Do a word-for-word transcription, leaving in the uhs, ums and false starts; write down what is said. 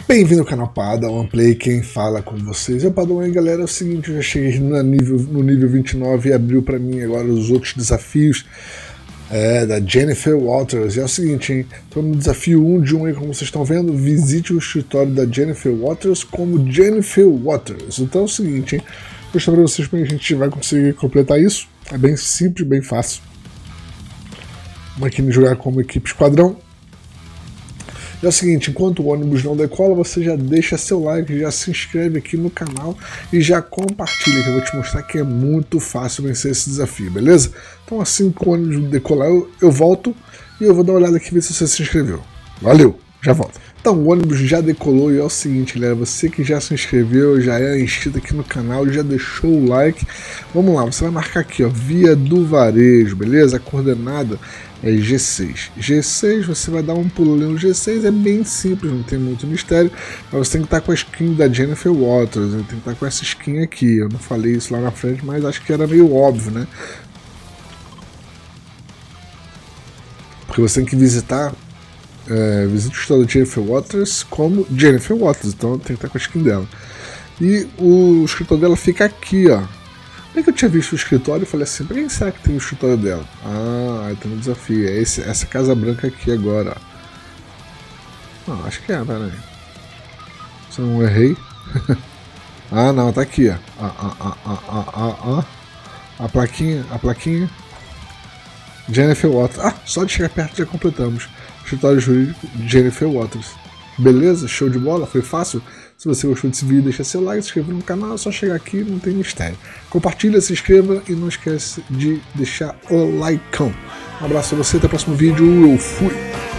Bem-vindo ao canal Padawan Play, quem fala com vocês é o Padawan. E galera, é o seguinte, eu já cheguei no nível, no nível vinte e nove e abriu pra mim agora os outros desafios é, da Jennifer Walters. E é o seguinte, hein, tô no desafio um de um aí, como vocês estão vendo, visite o escritório da Jennifer Walters como Jennifer Walters. Então é o seguinte, hein, vou mostrar pra vocês como a gente vai conseguir completar isso. É bem simples, bem fácil. Vamos aqui jogar como equipe esquadrão. E é o seguinte, enquanto o ônibus não decola, você já deixa seu like, já se inscreve aqui no canal e já compartilha, que eu vou te mostrar que é muito fácil vencer esse desafio, beleza? Então assim que o ônibus decolar, eu, eu volto e eu vou dar uma olhada aqui e ver se você se inscreveu. Valeu, já volto. Então o ônibus já decolou e é o seguinte, galera, você que já se inscreveu, já é inscrito aqui no canal, já deixou o like, vamos lá, você vai marcar aqui, ó, Via do Varejo, beleza? A coordenada é G seis. G seis, você vai dar um pulo ali no G seis, é bem simples, não tem muito mistério, mas você tem que estar com a skin da Jennifer Walters, né? Tem que estar com essa skin aqui, eu não falei isso lá na frente, mas acho que era meio óbvio, né? Porque você tem que visitar, é, visite o estado da Jennifer Walters como Jennifer Walters, então tem que estar com a skin dela. E o escritório dela fica aqui, ó. Como é que eu tinha visto o escritório e falei assim, pra quem será que tem o escritório dela? Ah, aí tem um desafio, é esse, essa casa branca aqui agora, ó. Não, acho que é, peraí. Se eu não errei. Ah, não, tá aqui, ó. Ah, ah, ah, ah, ah, ah, ah. A plaquinha, a plaquinha. Jennifer Walters. Ah, só de chegar perto já completamos. Escritório jurídico Jennifer Walters. Beleza? Show de bola? Foi fácil? Se você gostou desse vídeo, deixa seu like, se inscreva no canal, é só chegar aqui, não tem mistério. Compartilha, se inscreva e não esquece de deixar o likeão. Um abraço a você, até o próximo vídeo, eu fui!